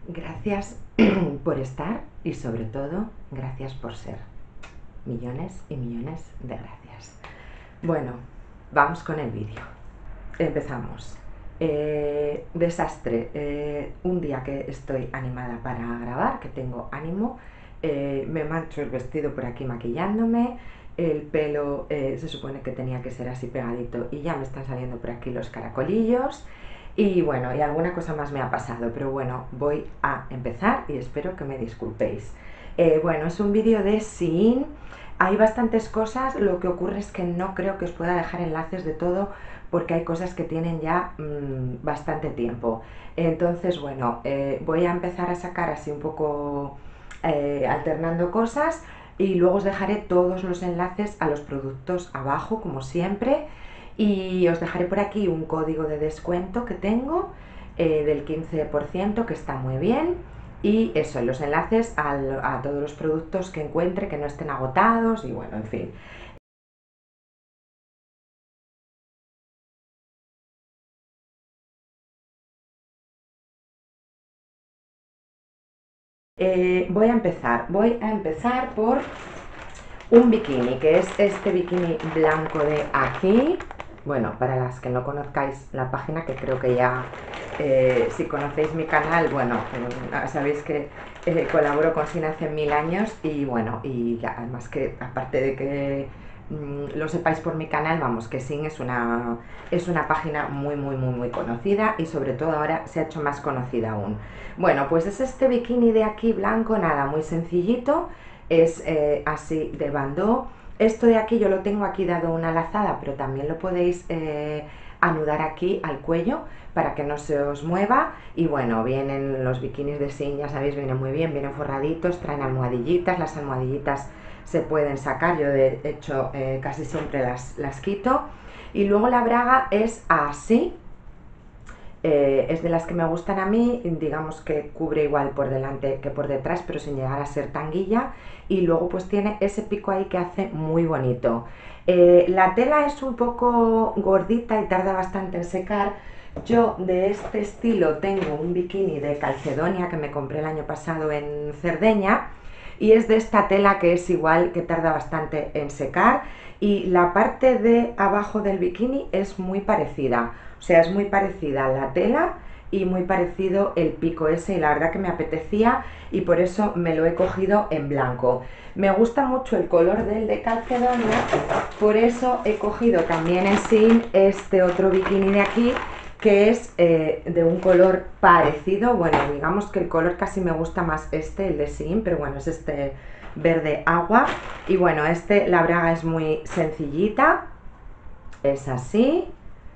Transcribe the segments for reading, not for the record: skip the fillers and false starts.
Gracias por estar y sobre todo gracias por ser. Millones y millones de gracias. Bueno, vamos con el vídeo. Empezamos. Desastre. Un día que estoy animada para grabar, que tengo ánimo, me mancho el vestido por aquí maquillándome. El pelo se supone que tenía que ser así pegadito y ya me están saliendo por aquí los caracolillos. Y bueno, y alguna cosa más me ha pasado, pero bueno, voy a empezar y espero que me disculpéis. Bueno, es un vídeo de Shein. Hay bastantes cosas, lo que ocurre es que no creo que os pueda dejar enlaces de todo porque hay cosas que tienen ya bastante tiempo. Entonces, bueno, voy a empezar a sacar así un poco alternando cosas y luego os dejaré todos los enlaces a los productos abajo, como siempre. Y os dejaré por aquí un código de descuento que tengo del 15%, que está muy bien. Y eso, los enlaces a todos los productos que encuentre que no estén agotados y bueno, en fin. Voy a empezar por un bikini, que es este bikini blanco de aquí. Bueno, para las que no conozcáis la página, que creo que ya, si conocéis mi canal, bueno, sabéis que colaboro con Shein hace 1000 años y bueno, y además que aparte de que lo sepáis por mi canal, vamos, que Shein es una página muy conocida y sobre todo ahora se ha hecho más conocida aún. Bueno, pues es este bikini de aquí blanco, nada, muy sencillito, es así de bandó. Esto de aquí yo lo tengo aquí dado una lazada, pero también lo podéis anudar aquí al cuello para que no se os mueva. Y bueno, vienen los bikinis de Shein, ya sabéis, vienen muy bien, vienen forraditos, traen almohadillitas. Las almohadillitas se pueden sacar, yo de hecho casi siempre las quito. Y luego la braga es así, es de las que me gustan a mí, digamos que cubre igual por delante que por detrás, pero sin llegar a ser tanguilla. Y luego pues tiene ese pico ahí que hace muy bonito. La tela es un poco gordita y tarda bastante en secar. Yo de este estilo tengo un bikini de Calcedonia que me compré el año pasado en Cerdeña y es de esta tela que es igual, que tarda bastante en secar, y la parte de abajo del bikini es muy parecida, o sea, es muy parecida la tela y muy parecido el pico ese, y la verdad que me apetecía y por eso me lo he cogido en blanco. Me gusta mucho el color del de Calcedonia, por eso he cogido también en Shein este otro bikini de aquí, que es de un color parecido. Bueno, digamos que el color casi me gusta más este, el de Shein, pero bueno, es este verde agua. Y bueno, la braga es muy sencillita, es así.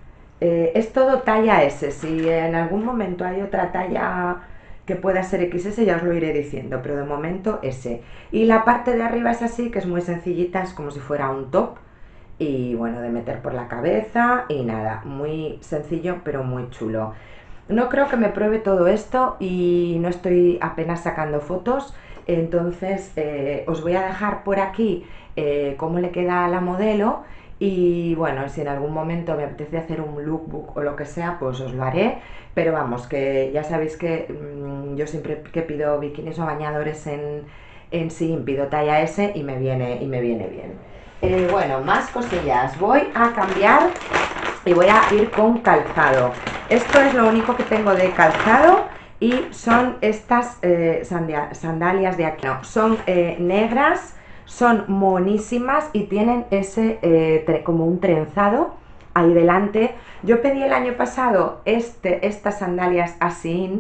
Es todo talla S. Si en algún momento hay otra talla que pueda ser XS, ya os lo iré diciendo, pero de momento S. Y la parte de arriba es así, que es muy sencillita, es como si fuera un top. Y bueno, de meter por la cabeza y nada, muy sencillo pero muy chulo. No creo que me pruebe todo esto y no estoy apenas sacando fotos, entonces os voy a dejar por aquí cómo le queda a la modelo. Y bueno, si en algún momento me apetece hacer un lookbook o lo que sea, pues os lo haré. Pero vamos, que ya sabéis que yo siempre que pido bikinis o bañadores en Shein pido talla S y me viene bien. Bueno, más cosillas. Voy a cambiar y voy a ir con calzado. Esto es lo único que tengo de calzado y son estas sandalias de aquí. No, son negras, son monísimas y tienen ese como un trenzado ahí delante. Yo pedí el año pasado estas sandalias a Shein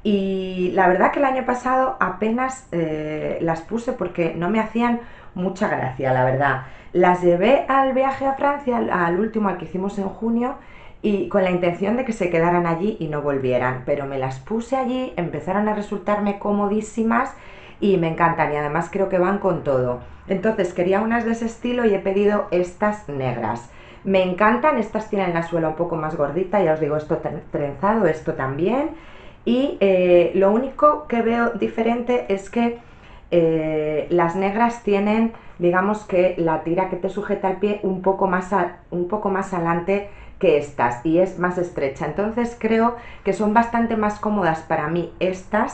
y la verdad que el año pasado apenas las puse porque no me hacían mucha gracia, la verdad. Las llevé al viaje a Francia, al último, al que hicimos en junio, y con la intención de que se quedaran allí y no volvieran, pero me las puse allí, empezaron a resultarme comodísimas y me encantan, y además creo que van con todo. Entonces quería unas de ese estilo y he pedido estas negras. Me encantan, estas tienen la suela un poco más gordita, ya os digo, esto trenzado, esto también. Y lo único que veo diferente es que las negras tienen, digamos que la tira que te sujeta el pie un poco más adelante que estas y es más estrecha. Entonces creo que son bastante más cómodas para mí estas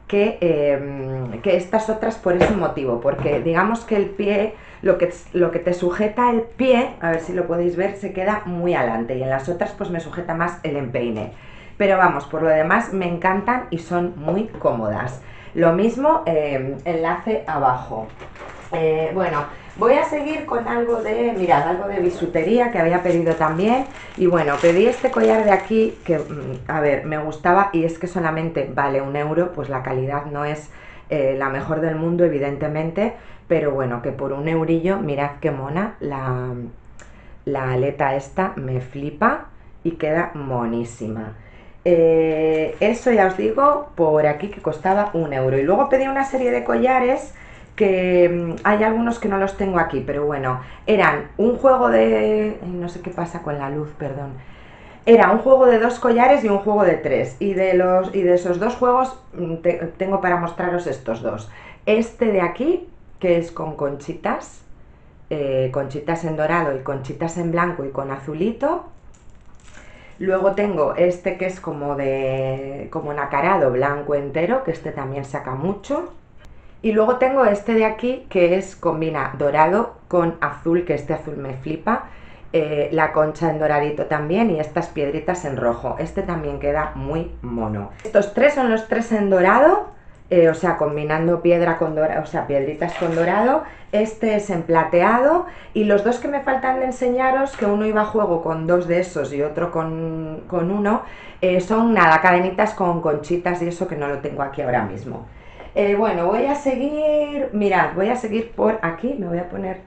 que estas otras por ese motivo, porque digamos que el pie, lo que te sujeta el pie, a ver si lo podéis ver, se queda muy adelante, y en las otras pues me sujeta más el empeine. Pero vamos, por lo demás me encantan y son muy cómodas. Lo mismo enlace abajo. Bueno, voy a seguir con algo de, mirad, algo de bisutería que había pedido también. Y bueno, pedí este collar de aquí que, a ver, me gustaba, y es que solamente vale 1 euro, pues la calidad no es la mejor del mundo, evidentemente, pero bueno, que por 1 eurillo, mirad qué mona, la aleta esta me flipa y queda monísima. Eso ya os digo, por aquí, que costaba 1 euro. Y luego pedí una serie de collares que hay algunos que no los tengo aquí, pero bueno, eran un juego de... no sé qué pasa con la luz, perdón. Era un juego de 2 collares y un juego de 3. Y de esos 2 juegos tengo para mostraros estos 2. Este de aquí, que es con conchitas, conchitas en dorado y conchitas en blanco y con azulito. Luego tengo este que es como nacarado blanco entero, que este también saca mucho. Y luego tengo este de aquí, que combina dorado con azul, que este azul me flipa. La concha en doradito también, y estas piedritas en rojo. Este también queda muy mono. Estos 3 son los 3 en dorado, o sea, combinando piedra con dorado, o sea, piedritas con dorado. Este es en plateado, y los 2 que me faltan de enseñaros, que uno iba a juego con 2 de esos y otro con uno, son nada, cadenitas con conchitas y eso, que no lo tengo aquí ahora mismo. Bueno, voy a seguir, mirad, voy a seguir por aquí, me voy a poner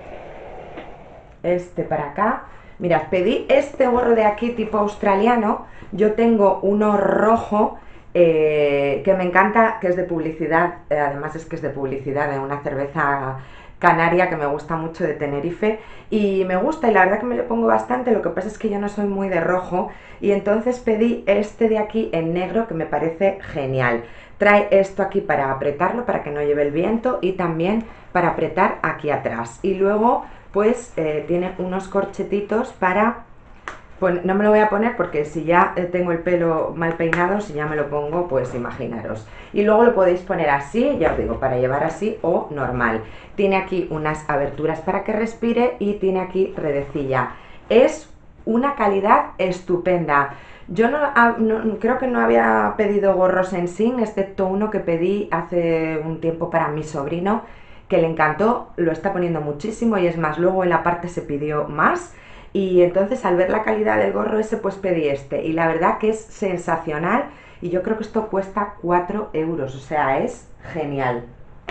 este para acá. Mirad, pedí este gorro de aquí tipo australiano. Yo tengo uno rojo que me encanta, que es de publicidad, además es que es de publicidad de una cerveza canaria que me gusta mucho, de Tenerife, y me gusta, y la verdad que me lo pongo bastante. Lo que pasa es que yo no soy muy de rojo, y entonces pedí este de aquí en negro, que me parece genial. Trae esto aquí para apretarlo, para que no lleve el viento, y también para apretar aquí atrás. Y luego pues tiene unos corchetitos para... no me lo voy a poner porque si ya tengo el pelo mal peinado, si ya me lo pongo, pues imaginaros. Y luego lo podéis poner así, ya os digo, para llevar así o normal. Tiene aquí unas aberturas para que respire, y tiene aquí redecilla. Es una calidad estupenda. Yo creo que no había pedido gorros en Sin, excepto uno que pedí hace un tiempo para mi sobrino, que le encantó, lo está poniendo muchísimo, y es más, luego en la parte se pidió más, y entonces al ver la calidad del gorro ese, pues pedí este, y la verdad que es sensacional, y yo creo que esto cuesta 4 euros, o sea, es genial.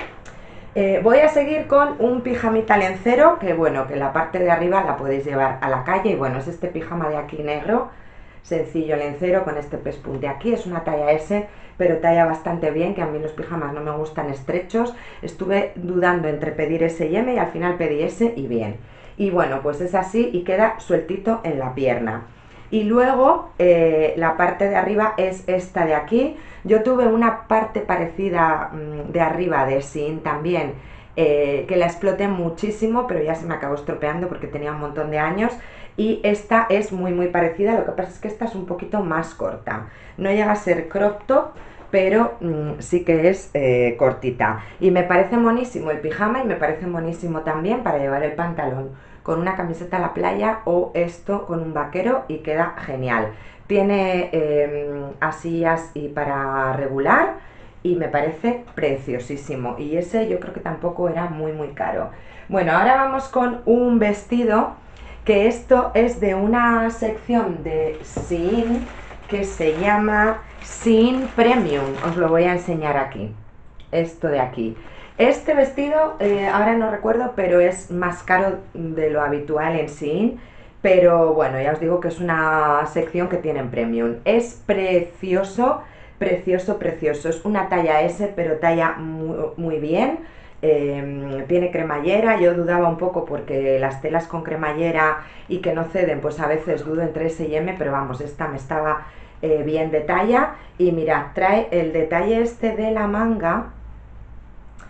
Voy a seguir con un pijamita lencero, que bueno, que la parte de arriba la podéis llevar a la calle, y bueno, es este pijama de aquí negro, sencillo lencero, con este pespunte aquí. Es una talla S, pero talla bastante bien, que a mí los pijamas no me gustan estrechos. Estuve dudando entre pedir S y M, y al final pedí S y bien. Y bueno, pues es así, y queda sueltito en la pierna. Y luego la parte de arriba es esta de aquí. Yo tuve una parte parecida de arriba de Sin también, que la exploté muchísimo, pero ya se me acabó estropeando porque tenía un montón de años. Y esta es muy muy parecida, lo que pasa es que esta es un poquito más corta. No llega a ser crop top, pero sí que es cortita. Y me parece monísimo el pijama, y me parece monísimo también para llevar el pantalón con una camiseta a la playa, o esto con un vaquero, y queda genial. Tiene asillas y para regular, y me parece preciosísimo. Y ese yo creo que tampoco era muy muy caro. Bueno, ahora vamos con un vestido, que esto es de una sección de Shein que se llama Shein Premium. Os lo voy a enseñar aquí, esto de aquí. Este vestido, ahora no recuerdo, pero es más caro de lo habitual en Shein, pero bueno, ya os digo que es una sección que tienen Premium. Es precioso, precioso, precioso. Es una talla S, pero talla muy, muy bien. Tiene cremallera. Yo dudaba un poco porque las telas con cremallera y que no ceden, pues a veces dudo entre S y M, pero vamos, esta me estaba bien de talla. Y mirad, trae el detalle este de la manga,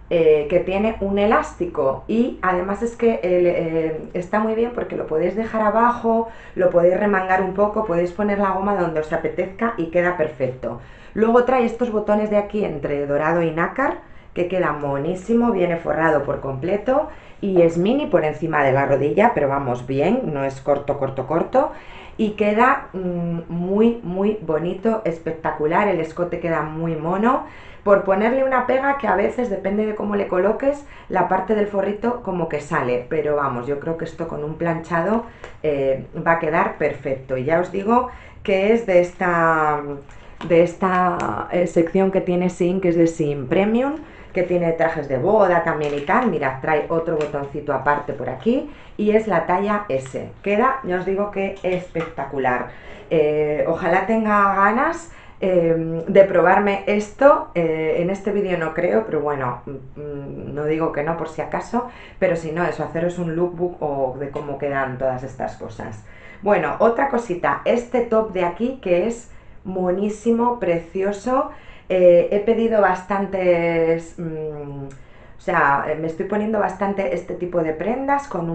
que tiene un elástico y además es que está muy bien porque lo podéis dejar abajo, lo podéis remangar un poco, podéis poner la goma donde os apetezca y queda perfecto. Luego trae estos botones de aquí entre dorado y nácar que queda monísimo, viene forrado por completo y es mini por encima de la rodilla, pero vamos bien, no es corto, corto, corto. Y queda muy, muy bonito, espectacular, el escote queda muy mono. Por ponerle una pega que a veces, depende de cómo le coloques, la parte del forrito como que sale. Pero vamos, yo creo que esto con un planchado va a quedar perfecto. Y ya os digo que es de esta sección que tiene Shein, que es de Shein Premium, que tiene trajes de boda también y tal. Mirad, trae otro botoncito aparte por aquí y es la talla S. Queda, ya os digo que espectacular. Ojalá tenga ganas de probarme esto. En este vídeo no creo, pero bueno, no digo que no por si acaso, pero si no, eso, haceros un lookbook o de cómo quedan todas estas cosas. Bueno, otra cosita, este top de aquí que es monísimo, precioso. He pedido bastantes, o sea, me estoy poniendo bastante este tipo de prendas con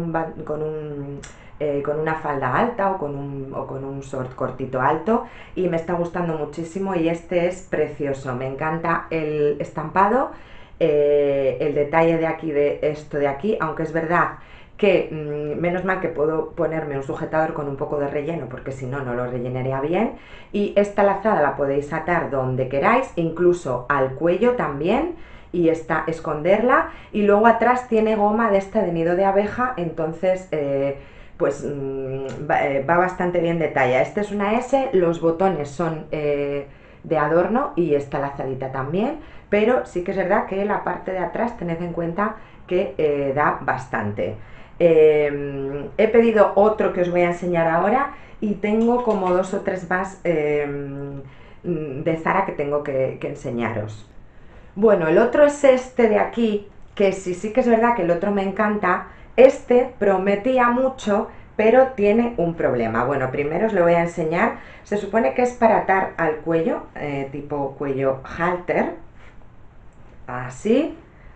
una falda alta o con un short cortito alto y me está gustando muchísimo y este es precioso, me encanta el estampado, el detalle de aquí, de esto de aquí, aunque es verdad que menos mal que puedo ponerme un sujetador con un poco de relleno porque si no, no lo rellenaría bien. Y esta lazada la podéis atar donde queráis, incluso al cuello también, y esconderla. Y luego atrás tiene goma de esta de nido de abeja, entonces pues va bastante bien de talla. Esta es una S, los botones son de adorno y esta lazadita también, pero sí que es verdad que la parte de atrás tened en cuenta que da bastante. He pedido otro que os voy a enseñar ahora y tengo como 2 o 3 más de Zara que tengo que enseñaros. Bueno, el otro es este de aquí, que sí que es verdad que el otro me encanta. Este prometía mucho, pero tiene un problema. Bueno, primero os lo voy a enseñar. Se supone que es para atar al cuello, tipo cuello halter, así.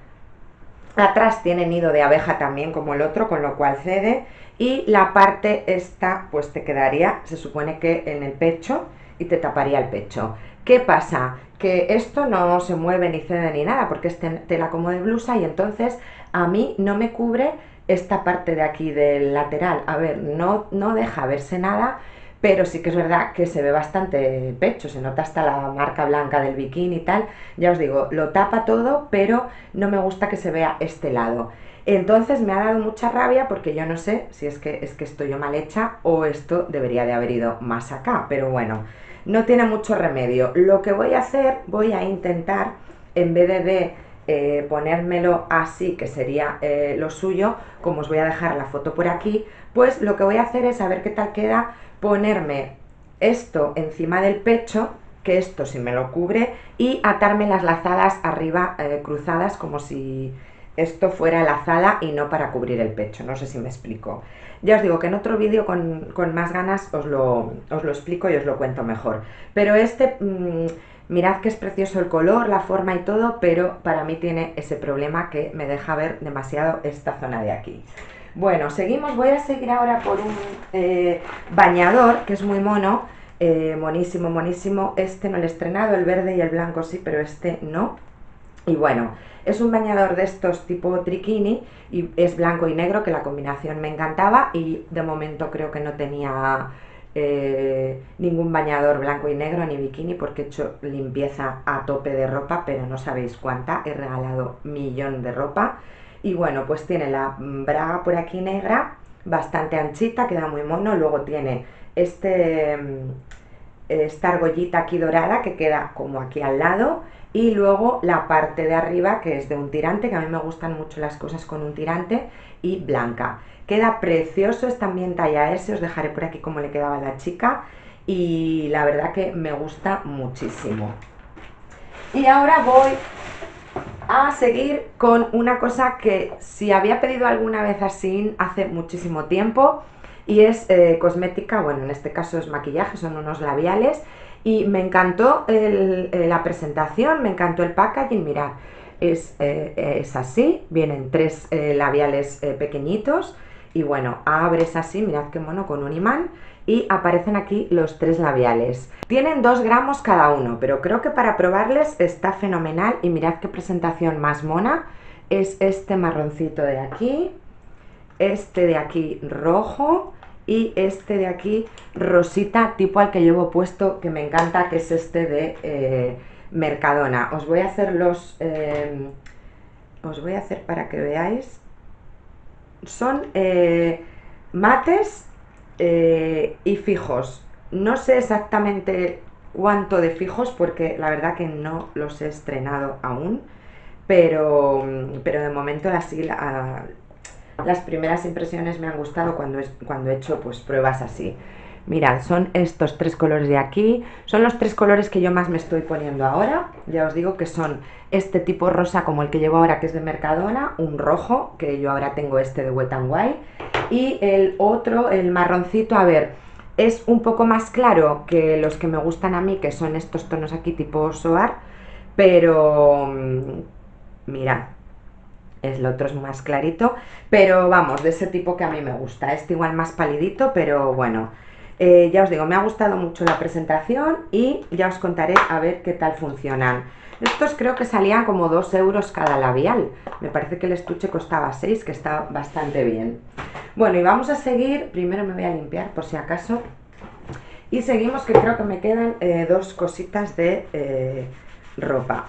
Atrás tiene nido de abeja también como el otro, con lo cual cede. Y la parte esta pues te quedaría, se supone que en el pecho y te taparía el pecho. ¿Qué pasa? Que esto no se mueve ni cede ni nada porque es tela como de blusa y entonces a mí no me cubre esta parte de aquí del lateral. A ver, no deja verse nada, pero sí que es verdad que se ve bastante pecho, se nota hasta la marca blanca del bikini y tal. Ya os digo, lo tapa todo, pero no me gusta que se vea este lado. Entonces me ha dado mucha rabia porque yo no sé si es que estoy yo mal hecha o esto debería de haber ido más acá, pero bueno, no tiene mucho remedio. Lo que voy a hacer, voy a intentar, en vez de ponérmelo así, que sería lo suyo, como os voy a dejar la foto por aquí, pues lo que voy a hacer es, a ver qué tal queda, ponerme esto encima del pecho, que esto sí me lo cubre, y atarme las lazadas arriba cruzadas como si esto fuera lazada y no para cubrir el pecho. No sé si me explico. Ya os digo que en otro vídeo con más ganas os lo explico y os lo cuento mejor. Pero este, mirad que es precioso el color, la forma y todo, pero para mí tiene ese problema que me deja ver demasiado esta zona de aquí. Bueno, seguimos, voy a seguir ahora por un bañador que es muy mono, monísimo, monísimo. Este no lo he estrenado, el verde y el blanco sí, pero este no. Y bueno, es un bañador de estos tipo triquini y es blanco y negro, que la combinación me encantaba y de momento creo que no tenía ningún bañador blanco y negro ni bikini porque he hecho limpieza a tope de ropa, pero no sabéis cuánta, he regalado millón de ropa. Y bueno, pues tiene la braga por aquí negra, bastante anchita, queda muy mono. Luego tiene esta argollita aquí dorada que queda como aquí al lado. Y luego la parte de arriba que es de un tirante, que a mí me gustan mucho las cosas con un tirante, y blanca. Queda precioso, es también talla S, os dejaré por aquí cómo le quedaba a la chica. Y la verdad que me gusta muchísimo. Y ahora voy a seguir con una cosa que si había pedido alguna vez así hace muchísimo tiempo y es cosmética, bueno, en este caso es maquillaje, son unos labiales y me encantó la presentación, me encantó el packaging. Mirad, es así, vienen tres labiales pequeñitos y bueno, abres así, mirad qué mono, con un imán y aparecen aquí los tres labiales. Tienen 2 gramos cada uno, pero creo que para probarles está fenomenal y mirad qué presentación más mona. Es este marroncito de aquí, este de aquí rojo y este de aquí rosita, tipo al que llevo puesto, que me encanta, que es este de Mercadona. Os voy a hacer os voy a hacer para que veáis. Son mates y fijos. No sé exactamente cuánto de fijos porque la verdad que no los he estrenado aún, pero de momento las primeras impresiones me han gustado cuando he hecho pues pruebas así. Mirad, son estos 3 colores de aquí, son los 3 colores que yo más me estoy poniendo ahora. Ya os digo que son este tipo rosa como el que llevo ahora, que es de Mercadona, un rojo, que yo ahora tengo este de Wet n Wild, y el otro, el marroncito, a ver, es un poco más claro que los que me gustan a mí, que son estos tonos aquí tipo Soar, pero mirad, el otro es más clarito, pero vamos, de ese tipo que a mí me gusta. Este igual más palidito, pero bueno, ya os digo, me ha gustado mucho la presentación y ya os contaré a ver qué tal funcionan. Estos creo que salían como 2 euros cada labial. Me parece que el estuche costaba 6, que está bastante bien. Bueno, y vamos a seguir. Primero me voy a limpiar por si acaso. Y seguimos, que creo que me quedan 2 cositas de ropa.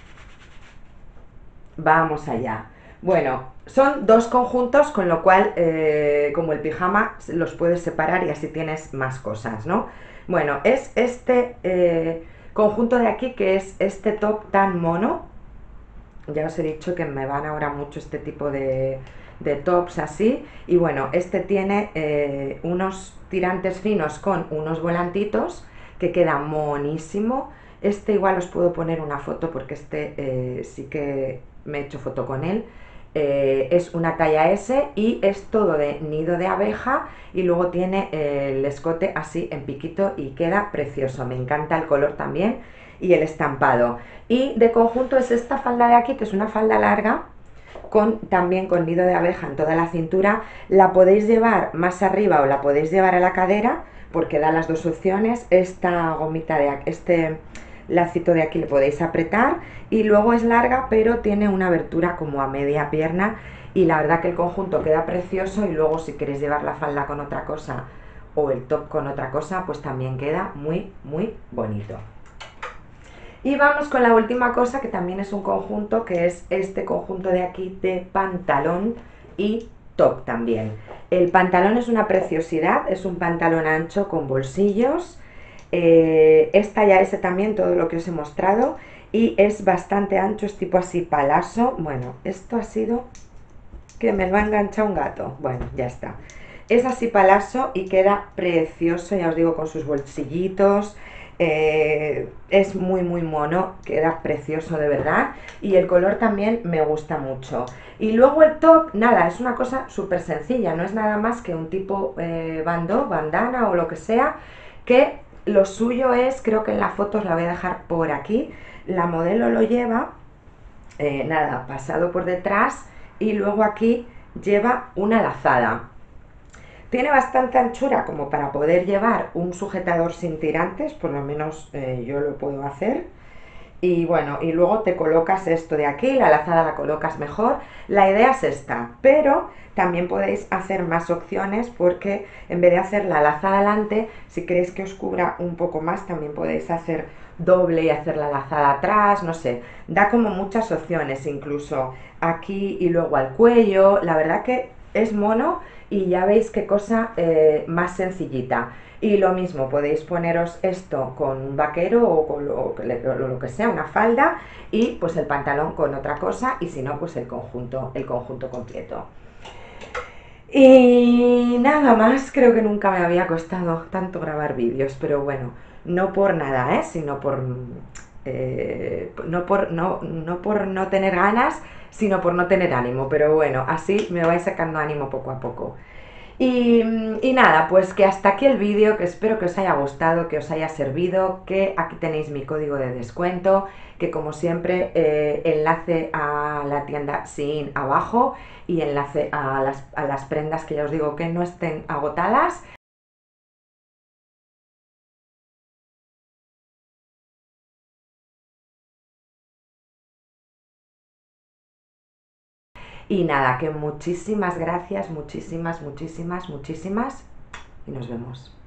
Vamos allá. Bueno, son 2 conjuntos, con lo cual, como el pijama, los puedes separar y así tienes más cosas, ¿no? Bueno, es este conjunto de aquí, que es este top tan mono. Ya os he dicho que me van ahora mucho este tipo de tops así. Y bueno, este tiene unos tirantes finos con unos volantitos que queda monísimo. Este igual os puedo poner una foto porque este sí que me he hecho foto con él. Es una talla S y es todo de nido de abeja y luego tiene el escote así en piquito y queda precioso. Me encanta el color también y el estampado. Y de conjunto es esta falda de aquí, que es una falda larga, también con nido de abeja en toda la cintura. La podéis llevar más arriba o la podéis llevar a la cadera, porque da las 2 opciones. Esta gomita de aquí, este lacito de aquí, le podéis apretar y luego es larga, pero tiene una abertura como a media pierna y la verdad que el conjunto queda precioso. Y luego si queréis llevar la falda con otra cosa o el top con otra cosa, pues también queda muy bonito. Y vamos con la última cosa, que también es un conjunto, que es este conjunto de aquí de pantalón y top también. El pantalón es una preciosidad, es un pantalón ancho con bolsillos, es talla S también, todo lo que os he mostrado, y es bastante ancho, es tipo así palazo. Bueno, esto ha sido que me lo ha enganchado un gato, bueno, ya está. Es así palazo y queda precioso, ya os digo, con sus bolsillitos. Es muy mono, queda precioso de verdad y el color también me gusta mucho. Y luego el top, nada, es una cosa súper sencilla, no es nada más que un tipo bandana o lo que sea, que lo suyo es, creo que en la foto os la voy a dejar por aquí, la modelo lo lleva, nada, pasado por detrás y luego aquí lleva una lazada. Tiene bastante anchura como para poder llevar un sujetador sin tirantes, por lo menos yo lo puedo hacer. Y bueno, y luego te colocas esto de aquí, la lazada la colocas mejor. La idea es esta, pero también podéis hacer más opciones, porque en vez de hacer la lazada adelante, si queréis que os cubra un poco más, también podéis hacer doble y hacer la lazada atrás, no sé. Da como muchas opciones, incluso aquí y luego al cuello. La verdad que es mono y ya veis qué cosa más sencillita. Y lo mismo, podéis poneros esto con un vaquero o con lo que sea, una falda, y pues el pantalón con otra cosa, y si no, pues el conjunto completo. Y nada más, creo que nunca me había costado tanto grabar vídeos, pero bueno, no por nada, sino por no por no tener ganas, sino por no tener ánimo. Pero bueno, así me vais sacando ánimo poco a poco. Y nada, pues que hasta aquí el vídeo, que espero que os haya gustado, que os haya servido, que aquí tenéis mi código de descuento, que como siempre enlace a la tienda Shein abajo y enlace a las prendas que ya os digo que no estén agotadas. Y nada, que muchísimas gracias, muchísimas, muchísimas, muchísimas, y nos vemos.